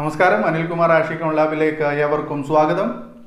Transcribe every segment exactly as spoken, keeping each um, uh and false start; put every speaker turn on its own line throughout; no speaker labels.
നമസ്കാരം, അനിൽകുമാർ Econlabിലേക്ക് ഏവർക്കും സ്വാഗതം.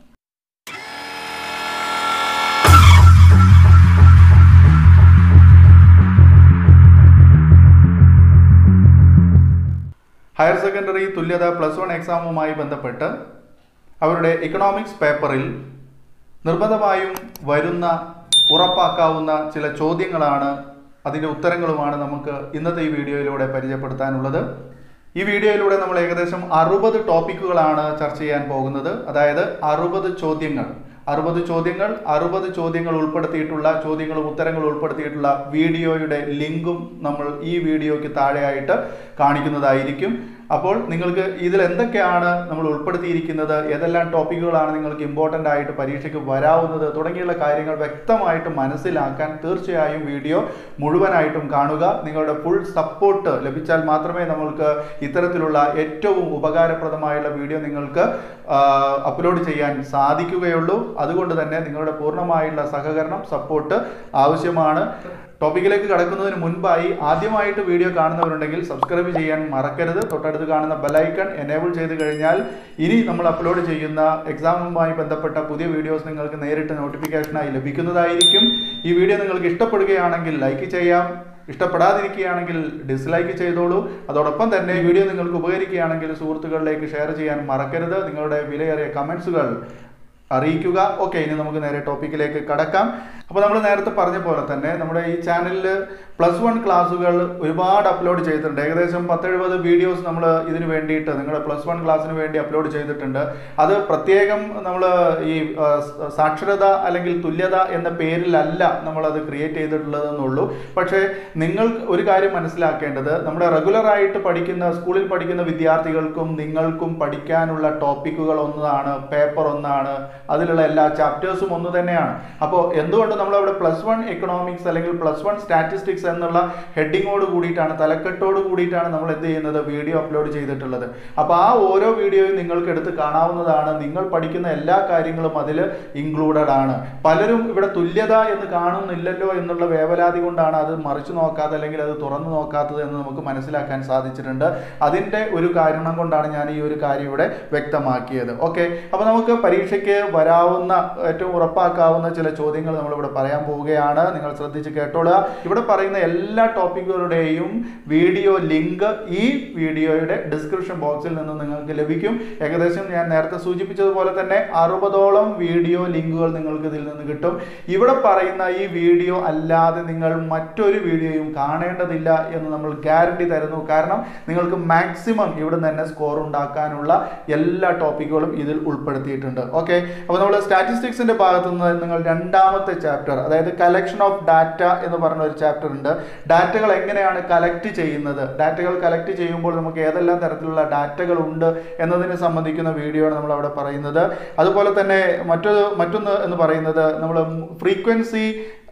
ഹയർ സെക്കൻഡറി തുല്യത പ്ലസ് വൺ എക്സാമുമായി ബന്ധപ്പെട്ട് അവരുടെ ഇക്കണോമിക്സ് പേപ്പറിൽ നിർബന്ധമായും വരുന്ന ഉറപ്പാക്കാവുന്ന ചില ചോദ്യങ്ങളാണ്, അതിൻ്റെ ഉത്തരങ്ങളുമാണ് നമുക്ക് ഇന്നത്തെ ഈ വീഡിയോയിലൂടെ പരിചയപ്പെടുത്താനുള്ളത്. ഈ വീഡിയോയിലൂടെ നമ്മൾ ഏകദേശം അറുപത് ടോപ്പിക്കുകളാണ് ചർച്ച ചെയ്യാൻ പോകുന്നത്. അതായത് അറുപത് ചോദ്യങ്ങൾ അറുപത് ചോദ്യങ്ങൾ അറുപത് ചോദ്യങ്ങൾ ഉൾപ്പെടുത്തിയിട്ടുള്ള ചോദ്യങ്ങളും ഉത്തരങ്ങളും ഉൾപ്പെടുത്തിയിട്ടുള്ള വീഡിയോയുടെ ലിങ്കും നമ്മൾ ഈ വീഡിയോയ്ക്ക് താഴെയായിട്ട് കാണിക്കുന്നതായിരിക്കും. അപ്പോൾ നിങ്ങൾക്ക് ഇതിൽ എന്തൊക്കെയാണ് നമ്മൾ ഉൾപ്പെടുത്തിയിരിക്കുന്നത്, ഏതെല്ലാം ടോപ്പിക്കുകളാണ് നിങ്ങൾക്ക് ഇമ്പോർട്ടൻ്റ് ആയിട്ട് പരീക്ഷയ്ക്ക് വരാവുന്നത് തുടങ്ങിയുള്ള കാര്യങ്ങൾ വ്യക്തമായിട്ട് മനസ്സിലാക്കാൻ തീർച്ചയായും വീഡിയോ മുഴുവനായിട്ടും കാണുക. നിങ്ങളുടെ ഫുൾ സപ്പോർട്ട് ലഭിച്ചാൽ മാത്രമേ നമ്മൾക്ക് ഇത്തരത്തിലുള്ള ഏറ്റവും ഉപകാരപ്രദമായുള്ള വീഡിയോ നിങ്ങൾക്ക് അപ്ലോഡ് ചെയ്യാൻ സാധിക്കുകയുള്ളൂ. അതുകൊണ്ട് തന്നെ നിങ്ങളുടെ പൂർണ്ണമായുള്ള സഹകരണം, സപ്പോർട്ട് ആവശ്യമാണ്. ടോപ്പിക്കിലേക്ക് കടക്കുന്നതിന് മുൻപായി ആദ്യമായിട്ട് വീഡിയോ കാണുന്നവരുണ്ടെങ്കിൽ സബ്സ്ക്രൈബ് ചെയ്യാൻ മറക്കരുത്. തൊട്ടടുത്ത് കാണുന്ന ബെലൈക്കൺ എനേബിൾ ചെയ്ത് കഴിഞ്ഞാൽ ഇനി നമ്മൾ അപ്ലോഡ് ചെയ്യുന്ന എക്സാമുമായി ബന്ധപ്പെട്ട പുതിയ വീഡിയോസ് നിങ്ങൾക്ക് നേരിട്ട് നോട്ടിഫിക്കേഷനായി ലഭിക്കുന്നതായിരിക്കും. ഈ വീഡിയോ നിങ്ങൾക്ക് ഇഷ്ടപ്പെടുകയാണെങ്കിൽ ലൈക്ക് ചെയ്യാം, ഇഷ്ടപ്പെടാതിരിക്കുകയാണെങ്കിൽ ഡിസ്ലൈക്ക് ചെയ്തോളൂ. അതോടൊപ്പം തന്നെ വീഡിയോ നിങ്ങൾക്ക് ഉപകരിക്കുകയാണെങ്കിൽ സുഹൃത്തുക്കളിലേക്ക് ഷെയർ ചെയ്യാൻ മറക്കരുത്. നിങ്ങളുടെ വിലയേറിയ കമൻസുകൾ അറിയിക്കുക. ഓക്കെ, ഇനി നമുക്ക് നേരെ ടോപ്പിക്കിലേക്ക് കടക്കാം. അപ്പോൾ നമ്മൾ നേരത്തെ പറഞ്ഞ പോലെ തന്നെ നമ്മുടെ ഈ ചാനലിൽ പ്ലസ് വൺ ക്ലാസ്സുകൾ ഒരുപാട് അപ്ലോഡ് ചെയ്തിട്ടുണ്ട്. ഏകദേശം പത്തെഴുപത് വീഡിയോസ് നമ്മൾ ഇതിന് വേണ്ടിയിട്ട് നിങ്ങളുടെ പ്ലസ് വൺ ക്ലാസ്സിന് വേണ്ടി അപ്ലോഡ് ചെയ്തിട്ടുണ്ട്. അത് പ്രത്യേകം നമ്മൾ ഈ സാക്ഷരത അല്ലെങ്കിൽ തുല്യത എന്ന പേരിലല്ല നമ്മളത് ക്രിയേറ്റ് ചെയ്തിട്ടുള്ളതെന്നുള്ളൂ. പക്ഷേ നിങ്ങൾ ഒരു കാര്യം മനസ്സിലാക്കേണ്ടത്, നമ്മുടെ റെഗുലറായിട്ട് പഠിക്കുന്ന സ്കൂളിൽ പഠിക്കുന്ന വിദ്യാർത്ഥികൾക്കും നിങ്ങൾക്കും പഠിക്കാനുള്ള ടോപ്പിക്കുകൾ ഒന്നാണ്, പേപ്പർ ഒന്നാണ്, അതിലുള്ള എല്ലാ ചാപ്റ്റേഴ്സും ഒന്ന് തന്നെയാണ്. അപ്പോൾ എന്തുകൊണ്ട് നമ്മളവിടെ പ്ലസ് വൺ എക്കണോമിക്സ് അല്ലെങ്കിൽ പ്ലസ് വൺ സ്റ്റാറ്റിസ്റ്റിക്സ് എന്നുള്ള ഹെഡിങ്ങോട് കൂടിയിട്ടാണ്, തലക്കെട്ടോട് കൂടിയിട്ടാണ് നമ്മൾ എന്ത് ചെയ്യുന്നത്, വീഡിയോ അപ്ലോഡ് ചെയ്തിട്ടുള്ളത്. അപ്പോൾ ആ ഓരോ വീഡിയോയും നിങ്ങൾക്ക് എടുത്ത് കാണാവുന്നതാണ്. നിങ്ങൾ പഠിക്കുന്ന എല്ലാ കാര്യങ്ങളും അതിൽ ഇൻക്ലൂഡഡ് ആണ്. പലരും ഇവിടെ തുല്യത എന്ന് കാണുന്നില്ലല്ലോ എന്നുള്ള വേവലാതി കൊണ്ടാണ് അത് മറിച്ചു നോക്കാതെ അല്ലെങ്കിൽ അത് തുറന്നു നോക്കാത്തത് എന്ന് നമുക്ക് മനസ്സിലാക്കാൻ സാധിച്ചിട്ടുണ്ട്. അതിൻ്റെ ഒരു കാരണം കൊണ്ടാണ് ഞാൻ ഈ ഒരു കാര്യം ഇവിടെ വ്യക്തമാക്കിയത്. ഓക്കെ, അപ്പോൾ നമുക്ക് പരീക്ഷയ്ക്ക് വരാവുന്ന ഏറ്റവും ഉറപ്പാക്കാവുന്ന ചില ചോദ്യങ്ങൾ നമ്മളിവിടെ പറയാൻ പോവുകയാണ്. നിങ്ങൾ ശ്രദ്ധിച്ച് കേട്ടോളുക. ഇവിടെ പറയുന്ന എല്ലാ ടോപ്പിക്കുകളുടെയും വീഡിയോ ലിങ്ക് ഈ വീഡിയോയുടെ ഡിസ്ക്രിപ്ഷൻ ബോക്സിൽ നിന്ന് നിങ്ങൾക്ക് ലഭിക്കും. ഏകദേശം ഞാൻ നേരത്തെ സൂചിപ്പിച്ചതുപോലെ തന്നെ അറുപതോളം വീഡിയോ ലിങ്കുകൾ നിങ്ങൾക്ക് ഇതിൽ നിന്ന് കിട്ടും. ഇവിടെ പറയുന്ന ഈ വീഡിയോ അല്ലാതെ നിങ്ങൾ മറ്റൊരു വീഡിയോയും കാണേണ്ടതില്ല എന്ന് നമ്മൾ ഗ്യാരണ്ടി തരുന്നു. കാരണം നിങ്ങൾക്ക് മാക്സിമം ഇവിടെ നിന്ന് തന്നെ സ്കോർ ഉണ്ടാക്കാനുള്ള എല്ലാ ടോപ്പിക്കുകളും ഇതിൽ ഉൾപ്പെടുത്തിയിട്ടുണ്ട്. ഓക്കെ, അപ്പോൾ നമ്മൾ സ്റ്റാറ്റിസ്റ്റിക്സിന്റെ ഭാഗത്തു നിന്ന് നിങ്ങൾ രണ്ടാമത്തെ ചാപ്റ്റർ, അതായത് കളക്ഷൻ ഓഫ് ഡാറ്റ എന്ന് പറഞ്ഞ ഒരു ചാപ്റ്റർ ഉണ്ട്. ഡാറ്റകൾ എങ്ങനെയാണ് കളക്ട് ചെയ്യുന്നത്, ഡാറ്റകൾ കളക്ട് ചെയ്യുമ്പോൾ നമുക്ക് ഏതെല്ലാം തരത്തിലുള്ള ഡാറ്റകൾ ഉണ്ട് എന്നതിനെ സംബന്ധിക്കുന്ന വീഡിയോ ആണ് നമ്മൾ അവിടെ പറയുന്നത്. അതുപോലെ തന്നെ മറ്റൊരു മറ്റൊന്ന് എന്ന് പറയുന്നത് നമ്മൾ ഫ്രീക്വൻസി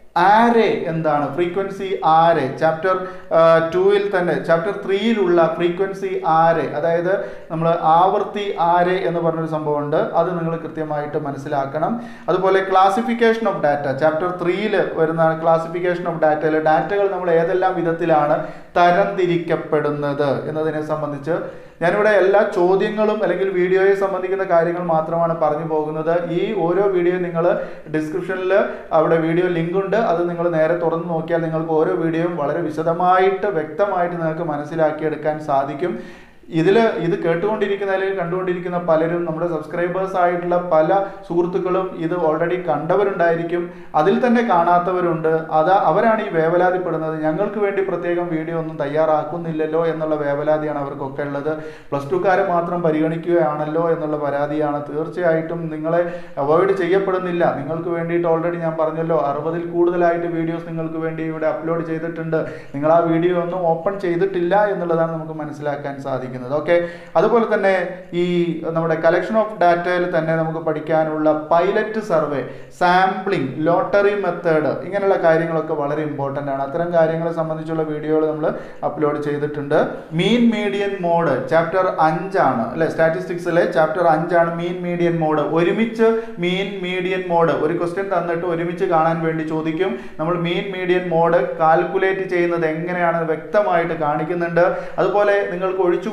ആരെ എന്താണ്, ഫ്രീക്വൻസി ആരെ ചാപ്റ്റർ ടൂവിൽ തന്നെ ചാപ്റ്റർ ത്രീയിലുള്ള ഫ്രീക്വൻസി ആരെ, അതായത് നമ്മൾ ആവൃത്തി ആരെ എന്ന് പറഞ്ഞൊരു സംഭവമുണ്ട്. അത് നിങ്ങൾ കൃത്യമായിട്ട് മനസ്സിലാക്കണം. അതുപോലെ ക്ലാസിഫിക്കേഷൻ ഓഫ് ഡാറ്റ ചാപ്റ്റർ ത്രീയിൽ വരുന്ന ക്ലാസിഫിക്കേഷൻ ഓഫ് ഡാറ്റയിൽ ഡാറ്റകൾ നമ്മൾ ഏതെല്ലാം വിധത്തിലാണ് തരംതിരിക്കപ്പെടുന്നത് എന്നതിനെ സംബന്ധിച്ച് ഞാനിവിടെ എല്ലാ ചോദ്യങ്ങളും അല്ലെങ്കിൽ വീഡിയോയെ സംബന്ധിക്കുന്ന കാര്യങ്ങൾ മാത്രമാണ് പറഞ്ഞു പോകുന്നത്. ഈ ഓരോ വീഡിയോ നിങ്ങൾ ഡിസ്ക്രിപ്ഷനിൽ അവിടെ വീഡിയോ ലിങ്ക് ഉണ്ട്. അത് നിങ്ങൾ നേരെ തുറന്ന് നോക്കിയാൽ നിങ്ങൾക്ക് ഓരോ വീഡിയോയും വളരെ വിശദമായിട്ട് വ്യക്തമായിട്ട് നിങ്ങൾക്ക് മനസ്സിലാക്കിയെടുക്കാൻ സാധിക്കും. ഇതിൽ ഇത് കേട്ടുകൊണ്ടിരിക്കുന്ന അല്ലെങ്കിൽ കണ്ടുകൊണ്ടിരിക്കുന്ന പലരും നമ്മുടെ സബ്സ്ക്രൈബേഴ്സ് ആയിട്ടുള്ള പല സുഹൃത്തുക്കളും ഇത് ഓൾറെഡി കണ്ടവരുണ്ടായിരിക്കും. അതിൽ തന്നെ കാണാത്തവരുണ്ട്. അത് അവരാണ് ഈ വേവലാതിപ്പെടുന്നത്. ഞങ്ങൾക്ക് വേണ്ടി പ്രത്യേകം വീഡിയോ ഒന്നും തയ്യാറാക്കുന്നില്ലല്ലോ എന്നുള്ള വേവലാതിയാണ് അവർക്കൊക്കെ ഉള്ളത്. പ്ലസ് ടുക്കാരെ മാത്രം പരിഗണിക്കുകയാണല്ലോ എന്നുള്ള പരാതിയാണ്. തീർച്ചയായിട്ടും നിങ്ങളെ അവോയ്ഡ് ചെയ്യപ്പെടുന്നില്ല. നിങ്ങൾക്ക് വേണ്ടിയിട്ട് ഓൾറെഡി ഞാൻ പറഞ്ഞല്ലോ, അറുപതിൽ കൂടുതലായിട്ട് വീഡിയോസ് നിങ്ങൾക്ക് വേണ്ടി ഇവിടെ അപ്ലോഡ് ചെയ്തിട്ടുണ്ട്. നിങ്ങൾ ആ വീഡിയോ ഒന്നും ഓപ്പൺ ചെയ്തിട്ടില്ല എന്നുള്ളതാണ് നമുക്ക് മനസ്സിലാക്കാൻ സാധിക്കുന്നത്. ഓക്കെ, അതുപോലെ തന്നെ ഈ നമ്മുടെ കളക്ഷൻ ഓഫ് ഡാറ്റയിൽ തന്നെ നമുക്ക് പഠിക്കാനുള്ള pilot survey, sampling, lottery method, ഇങ്ങനെയുള്ള കാര്യങ്ങളൊക്കെ വളരെ ഇമ്പോർട്ടൻ്റ് ആണ്. അത്തരം കാര്യങ്ങളെ സംബന്ധിച്ചുള്ള വീഡിയോകൾ നമ്മൾ അപ്ലോഡ് ചെയ്തിട്ടുണ്ട്. മീൻ മീഡിയൻ മോഡ് ചാപ്റ്റർ അഞ്ചാണ് അല്ലെ, സ്റ്റാറ്റിസ്റ്റിക്സിലെ ചാപ്റ്റർ അഞ്ചാണ് മീൻ മീഡിയൻ മോഡ്. ഒരുമിച്ച് മീൻ മീഡിയൻ മോഡ് ഒരു ക്വസ്റ്റ്യൻ തന്നിട്ട് ഒരുമിച്ച് കാണാൻ വേണ്ടി ചോദിക്കും. നമ്മൾ മീൻ മീഡിയൻ മോഡ് കാൽക്കുലേറ്റ് ചെയ്യുന്നത് എങ്ങനെയാണെന്ന് വ്യക്തമായിട്ട് കാണിക്കുന്നുണ്ട്. അതുപോലെ നിങ്ങൾക്ക് ഒഴിച്ചുകൂടാൻ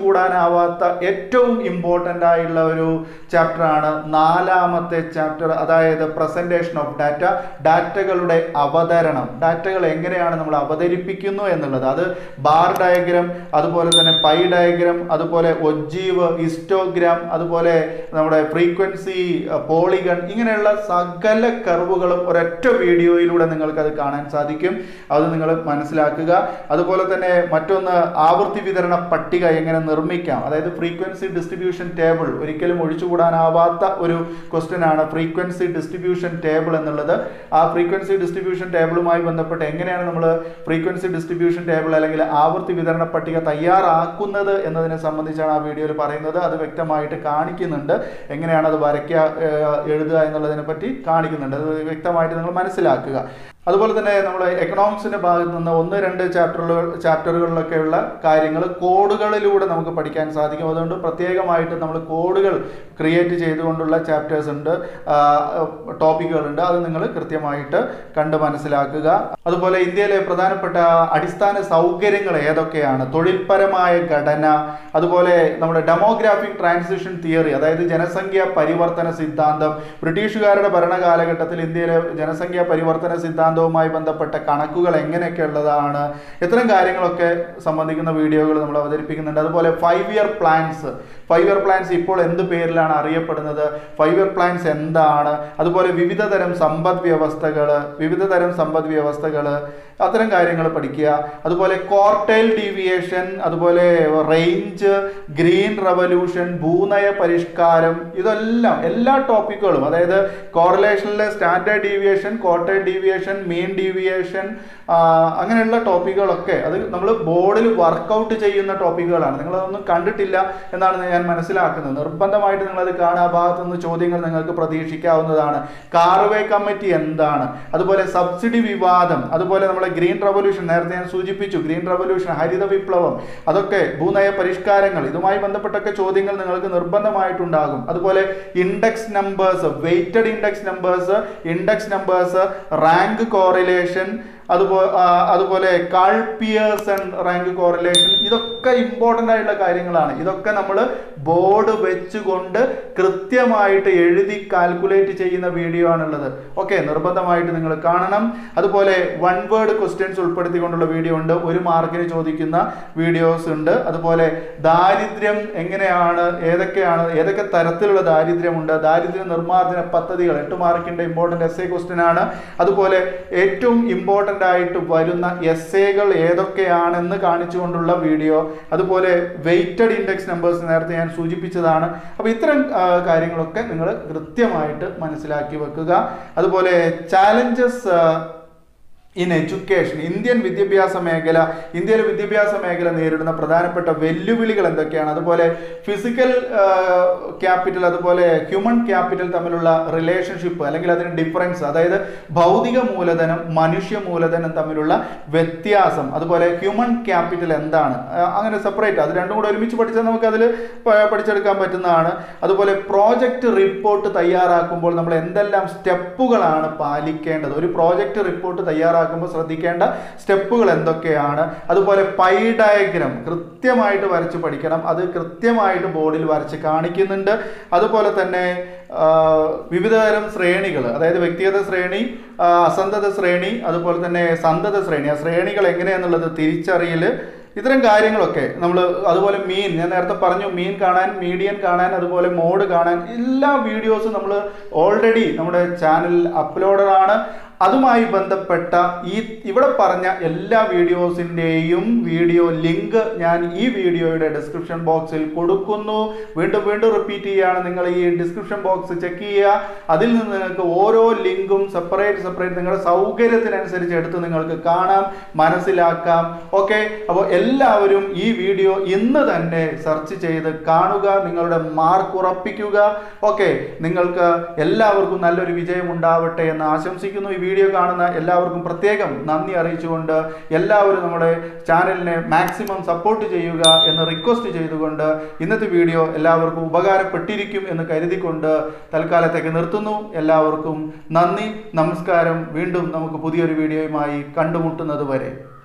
ഒഴിച്ചുകൂടാനാവാത്ത ഏറ്റവും ഇമ്പോർട്ടൻ്റ് ആയുള്ള ഒരു ചാപ്റ്ററാണ് നാലാമത്തെ ചാപ്റ്റർ, അതായത് പ്രസൻറ്റേഷൻ ഓഫ് ഡാറ്റ, ഡാറ്റകളുടെ അവതരണം, ഡാറ്റകൾ എങ്ങനെയാണ് നമ്മൾ അവതരിപ്പിക്കുന്നു എന്നുള്ളത്. അത് ബാർ ഡയഗ്രാം, അതുപോലെ തന്നെ പൈ ഡയഗ്രാം, അതുപോലെ ഒജീവ്, ഹിസ്റ്റോഗ്രാം, അതുപോലെ നമ്മുടെ ഫ്രീക്വൻസി, പോളിഗൺ, ഇങ്ങനെയുള്ള സകല കർവുകളും ഒരൊറ്റ വീഡിയോയിലൂടെ നിങ്ങൾക്കത് കാണാൻ സാധിക്കും. അത് നിങ്ങൾ മനസ്സിലാക്കുക. അതുപോലെ തന്നെ മറ്റൊന്ന് ആവൃത്തി വിതരണ പട്ടിക എങ്ങനെ നിർമ്മിക്കാം, അതായത് ഫ്രീക്വൻസി ഡിസ്ട്രിബ്യൂഷൻ ടേബിൾ, ഒരിക്കലും ഒഴിച്ചുകൂടാനാവാത്ത ഒരു ക്വസ്റ്റ്യൻ ആണ് ഫ്രീക്വൻസി ഡിസ്ട്രിബ്യൂഷൻ ടേബിൾ എന്നുള്ളത്. ആ ഫ്രീക്വൻസി ഡിസ്ട്രിബ്യൂഷൻ ടേബിളുമായി ബന്ധപ്പെട്ട് എങ്ങനെയാണ് നമ്മൾ ഫ്രീക്വൻസി ഡിസ്ട്രിബ്യൂഷൻ ടേബിൾ അല്ലെങ്കിൽ ആവൃത്തി വിതരണ പട്ടിക തയ്യാറാക്കുന്നത് എന്നതിനെ സംബന്ധിച്ചാണ് ആ വീഡിയോയിൽ പറയുന്നത്. അത് വ്യക്തമായിട്ട് കാണിക്കുന്നുണ്ട്, എങ്ങനെയാണ് അത് വരയ്ക്കുക, എഴുതുക എന്നുള്ളതിനെ പറ്റി കാണിക്കുന്നുണ്ട്. അത് വ്യക്തമായിട്ട് നിങ്ങൾ മനസ്സിലാക്കുക. അതുപോലെ തന്നെ നമ്മൾ എക്കണോമിക്സിന്റെ ഭാഗത്ത് നിന്ന് ഒന്ന് രണ്ട് ചാപ്റ്ററുകൾ ചാപ്റ്ററുകളിലൊക്കെയുള്ള കാര്യങ്ങൾ കോഡുകളിലൂടെ നമുക്ക് പഠിക്കാൻ സാധിക്കും. അതുകൊണ്ട് പ്രത്യേകമായിട്ട് നമ്മൾ കോഡുകൾ ക്രിയേറ്റ് ചെയ്തുകൊണ്ടുള്ള ചാപ്റ്റേഴ്സ് ഉണ്ട്, ടോപ്പിക്കുകളുണ്ട്. അത് നിങ്ങൾ കൃത്യമായിട്ട് കണ്ട് മനസ്സിലാക്കുക. അതുപോലെ ഇന്ത്യയിലെ പ്രധാനപ്പെട്ട അടിസ്ഥാന സൗകര്യങ്ങൾ ഏതൊക്കെയാണ്, തൊഴിൽപരമായ ഘടന, അതുപോലെ നമ്മുടെ ഡെമോഗ്രാഫിക് ട്രാൻസിഷൻ തിയറി, അതായത് ജനസംഖ്യ പരിവർത്തന സിദ്ധാന്തം, ബ്രിട്ടീഷുകാരുടെ ഭരണകാലഘട്ടത്തിൽ ഇന്ത്യയിലെ ജനസംഖ്യ പരിവർത്തന സിദ്ധാന്തം മായി ബന്ധപ്പെട്ട കണക്കുകൾ എങ്ങനെയൊക്കെ ഉള്ളതാണ്, ഇത്തരം കാര്യങ്ങളൊക്കെ സംബന്ധിക്കുന്ന വീഡിയോകൾ നമ്മൾ അവതരിപ്പിക്കുന്നുണ്ട്. അതുപോലെ five year plans, five year plans ഇപ്പോൾ എന്ത് പേരിലാണ് അറിയപ്പെടുന്നത്, ഫൈവ് ഇയർ പ്ലാൻസ് എന്താണ്, അതുപോലെ വിവിധ തരം സമ്പദ് വ്യവസ്ഥകൾ വിവിധ തരം സമ്പദ് വ്യവസ്ഥകൾ അത്തരം കാര്യങ്ങൾ പഠിക്കുക. അതുപോലെ ക്വാർട്ടൈൽ ഡീവിയേഷൻ, അതുപോലെ റേഞ്ച്, ഗ്രീൻ റവല്യൂഷൻ, ഭൂനയ പരിഷ്കാരം, ഇതെല്ലാം എല്ലാ ടോപ്പിക്കുകളും, അതായത് കോറിലേഷനിലെ standard deviation, quartile deviation, mean deviation, അങ്ങനെയുള്ള ടോപ്പിക്കുകളൊക്കെ അത് നമ്മൾ ബോർഡിൽ വർക്കൗട്ട് ചെയ്യുന്ന ടോപ്പിക്കുകളാണ്. നിങ്ങളതൊന്നും കണ്ടിട്ടില്ല എന്നാണ് ഞാൻ മനസ്സിലാക്കുന്നത്. നിർബന്ധമായിട്ട് നിങ്ങളത് കാണുക. ആ ഭാഗത്തു നിന്ന് ചോദ്യങ്ങൾ നിങ്ങൾക്ക് പ്രതീക്ഷിക്കാവുന്നതാണ്. കാർവേ കമ്മിറ്റി എന്താണ്, അതുപോലെ സബ്സിഡി വിവാദം, അതുപോലെ നമ്മളെ ഗ്രീൻ റവല്യൂഷൻ, നേരത്തെ ഞാൻ സൂചിപ്പിച്ചു, ഗ്രീൻ റവല്യൂഷൻ, ഹരിത വിപ്ലവം, അതൊക്കെ ഭൂനയ പരിഷ്കാരങ്ങൾ, ഇതുമായി ബന്ധപ്പെട്ടൊക്കെ ചോദ്യങ്ങൾ നിങ്ങൾക്ക് നിർബന്ധമായിട്ടുണ്ടാകും. അതുപോലെ index numbers, weighted index numbers, index numbers, rank correlation, അതുപോലെ അതുപോലെ കാൾ പിയേഴ്സൺ റാങ്ക് കോറിലേഷൻ, ഇതൊക്കെ ഇമ്പോർട്ടൻ്റ് ആയിട്ടുള്ള കാര്യങ്ങളാണ്. ഇതൊക്കെ നമ്മൾ ബോർഡ് വെച്ചുകൊണ്ട് കൃത്യമായിട്ട് എഴുതി കാൽക്കുലേറ്റ് ചെയ്യുന്ന വീഡിയോ ആണുള്ളത്. ഓക്കെ, നിർബന്ധമായിട്ട് നിങ്ങൾ കാണണം. അതുപോലെ വൺ വേർഡ് ക്വസ്റ്റ്യൻസ് ഉൾപ്പെടുത്തിക്കൊണ്ടുള്ള വീഡിയോ ഉണ്ട്, ഒരു മാർക്കിന് ചോദിക്കുന്ന വീഡിയോസ് ഉണ്ട്. അതുപോലെ ദാരിദ്ര്യം എങ്ങനെയാണ്, ഏതൊക്കെയാണ് ഏതൊക്കെ തരത്തിലുള്ള ദാരിദ്ര്യമുണ്ട്, ദാരിദ്ര്യ നിർമ്മാർജ്ജന പദ്ധതികൾ, എട്ട് മാർക്കിൻ്റെ ഇമ്പോർട്ടൻ്റ് എസ് എ ക്വസ്റ്റ്യൻ ആണ്. അതുപോലെ ഏറ്റവും ഇമ്പോർട്ടൻ്റ് ആയിട്ട് വരുന്ന എസ്സേകൾ ഏതൊക്കെയാണെന്ന് കാണിച്ചുകൊണ്ടുള്ള വീഡിയോ. അതുപോലെ വെയ്റ്റഡ് ഇൻഡെക്സ് നമ്പേഴ്സ് നേരത്തെ ഞാൻ സൂചിപ്പിച്ചതാണ്. അപ്പോൾ ഇത്തരം കാര്യങ്ങളൊക്കെ നിങ്ങൾ കൃത്യമായിട്ട് മനസ്സിലാക്കി വെക്കുക. അതുപോലെ ചാലഞ്ചസ് ഇൻ എഡ്യൂക്കേഷൻ, ഇന്ത്യൻ വിദ്യാഭ്യാസ മേഖല ഇന്ത്യയിലെ വിദ്യാഭ്യാസ മേഖല നേരിടുന്ന പ്രധാനപ്പെട്ട വെല്ലുവിളികൾ എന്തൊക്കെയാണ്, അതുപോലെ ഫിസിക്കൽ ക്യാപിറ്റൽ, അതുപോലെ ഹ്യൂമൻ ക്യാപിറ്റൽ തമ്മിലുള്ള റിലേഷൻഷിപ്പ് അല്ലെങ്കിൽ അതിന് ഡിഫറൻസ്, അതായത് ഭൗതിക മൂലധനം മനുഷ്യ മൂലധനം തമ്മിലുള്ള വ്യത്യാസം, അതുപോലെ ഹ്യൂമൻ ക്യാപിറ്റൽ എന്താണ്, അങ്ങനെ സെപ്പറേറ്റ്, അത് രണ്ടും കൂടെ ഒരുമിച്ച് പഠിച്ചാൽ നമുക്ക് അതിൽ പഠിച്ചെടുക്കാൻ പറ്റുന്നതാണ്. അതുപോലെ പ്രോജക്റ്റ് റിപ്പോർട്ട് തയ്യാറാക്കുമ്പോൾ നമ്മൾ എന്തെല്ലാം സ്റ്റെപ്പുകളാണ് പാലിക്കേണ്ടത്, ഒരു പ്രോജക്റ്റ് റിപ്പോർട്ട് തയ്യാറാക്കുമ്പോൾ ശ്രദ്ധിക്കേണ്ട സ്റ്റെപ്പുകൾ എന്തൊക്കെയാണ്. അതുപോലെ പൈ ഡയഗ്രാം കൃത്യമായിട്ട് വരച്ച് പഠിക്കണം, അത് കൃത്യമായിട്ട് ബോർഡിൽ വരച്ച് കാണിക്കുന്നുണ്ട്. അതുപോലെ തന്നെ വിവിധതരം ശ്രേണികൾ, അതായത് വ്യക്തിഗത ശ്രേണി, അസന്തത ശ്രേണി, അതുപോലെ തന്നെ സന്തത ശ്രേണി, ആ ശ്രേണികൾ എങ്ങനെയാണെന്നുള്ളത് തിരിച്ചറിയൽ, ഇത്തരം കാര്യങ്ങളൊക്കെ നമ്മൾ. അതുപോലെ മീൻ, ഞാൻ നേരത്തെ പറഞ്ഞു, മീൻ കാണാൻ, മീഡിയൻ കാണാൻ, അതുപോലെ മോഡ് കാണാൻ, എല്ലാ വീഡിയോസും നമ്മൾ ഓൾറെഡി നമ്മുടെ ചാനലിൽ അപ്ലോഡഡ് ആണ്. അതുമായി ബന്ധപ്പെട്ട ഈ ഇവിടെ പറഞ്ഞ എല്ലാ വീഡിയോസിൻ്റെയും വീഡിയോ ലിങ്ക് ഞാൻ ഈ വീഡിയോയുടെ ഡിസ്ക്രിപ്ഷൻ ബോക്സിൽ കൊടുക്കുന്നു. വീണ്ടും വീണ്ടും റിപ്പീറ്റ് ചെയ്യുകയാണ്, നിങ്ങൾ ഈ ഡിസ്ക്രിപ്ഷൻ ബോക്സ് ചെക്ക് ചെയ്യുക. അതിൽ നിന്ന് നിങ്ങൾക്ക് ഓരോ ലിങ്കും സെപ്പറേറ്റ് സെപ്പറേറ്റ് നിങ്ങളുടെ സൗകര്യത്തിനനുസരിച്ച് എടുത്ത് നിങ്ങൾക്ക് കാണാം, മനസ്സിലാക്കാം. ഓക്കെ, അപ്പോൾ എല്ലാവരും ഈ വീഡിയോ ഇന്ന് തന്നെ സെർച്ച് ചെയ്ത് കാണുക, നിങ്ങളുടെ മാർക്ക് ഉറപ്പിക്കുക. ഓക്കെ, നിങ്ങൾക്ക് എല്ലാവർക്കും നല്ലൊരു വിജയം ഉണ്ടാവട്ടെ എന്ന് ആശംസിക്കുന്നു. ഈ വീഡിയോ കാണുന്ന എല്ലാവർക്കും പ്രത്യേകം നന്ദി അറിയിച്ചുകൊണ്ട് എല്ലാവരും നമ്മുടെ ചാനലിനെ മാക്സിമം സപ്പോർട്ട് ചെയ്യുക എന്ന് റിക്വസ്റ്റ് ചെയ്തുകൊണ്ട് ഇന്നത്തെ വീഡിയോ എല്ലാവർക്കും ഉപകാരപ്പെട്ടിരിക്കും എന്ന് കരുതിക്കൊണ്ട് തൽക്കാലത്തേക്ക് നിർത്തുന്നു. എല്ലാവർക്കും നന്ദി, നമസ്കാരം. വീണ്ടും നമുക്ക് പുതിയൊരു വീഡിയോയുമായി കണ്ടുമുട്ടുന്നത് വരെ.